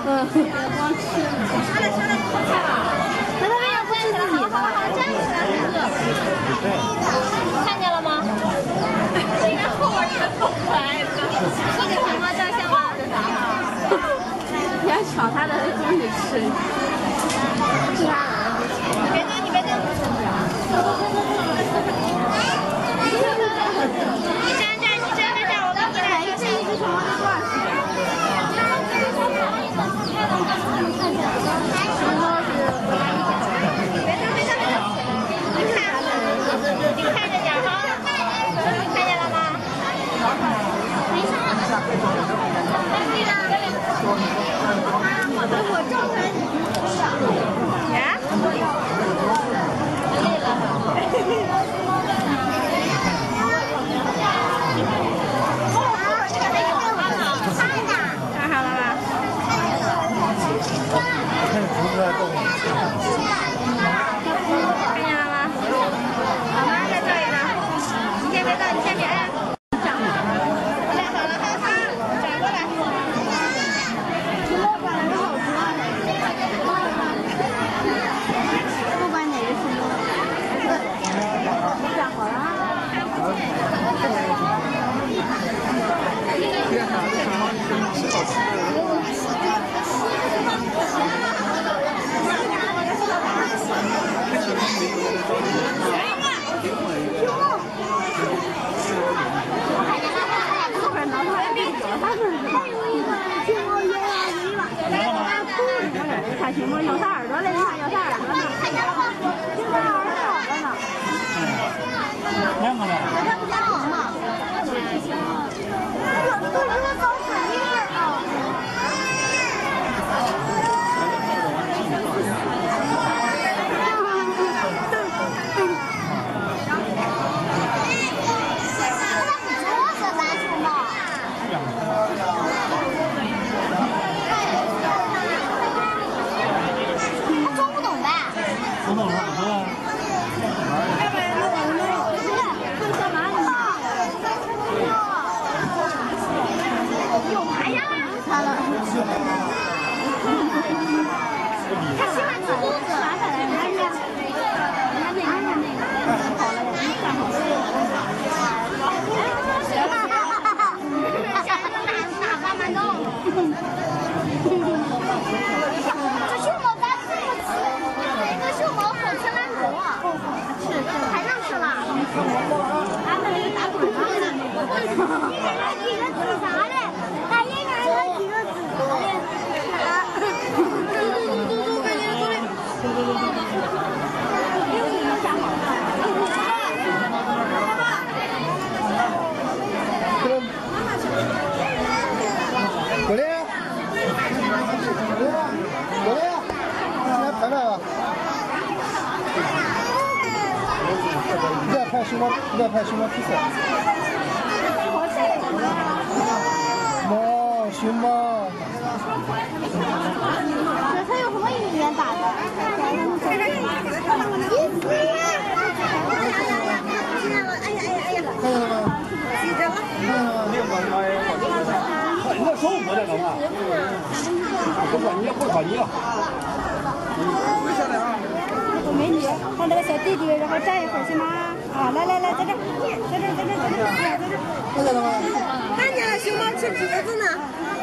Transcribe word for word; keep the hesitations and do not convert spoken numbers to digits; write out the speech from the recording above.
嗯，别光吃。下来下来，那他为什么不吃自己的？站起来喝。看见了吗？应该后边也够可爱的。是给熊猫照相吗？你要抢他的东西吃，是他的。你别动，你别动。你站这儿，你站在这儿，我给你来一这一只熊猫是多少钱？熊猫是不大一点。别动，别动，别动。你看，你看着点哈，看见了吗？没事。我照出来你吃呀？累了。看好了吧？看见了吗？好吗？再照一张。你先别动，你先别按。站好了，站好了，哈哈，转过来。不管哪个熊猫，站好了。看熊猫摇它耳朵了，你看摇它耳朵呢，摇它耳朵好了呢。两个呢？它不加糖吗？都是搞水蜜啊！他喜欢吃公子，拿下来，拿下来，拿那个，拿那个，好了，站好了。小孩子拿拿慢慢弄。这熊猫咋这么吃？那个熊猫好吃难吃啊！是是，太能吃了。俺们那个大腿上的那个，你看它几个紫啥的，咱一看它几个紫啥的。 过来呀！过来呀！过来呀！来拍拍吧。你在拍熊猫，你在拍熊猫比赛。猫，熊猫。 这它有什么语言打的？哎呀哎呀哎呀！ 看见了吗？ 记着了。 你那手摸着干嘛？不管你，不管你了。没下来啊！ 美女，让那个小弟弟，然后站一会儿行吗？啊，来来来，在这，在这，在这，在这，在这，在这。 看见了吗？ 看见了，熊猫吃橘子呢。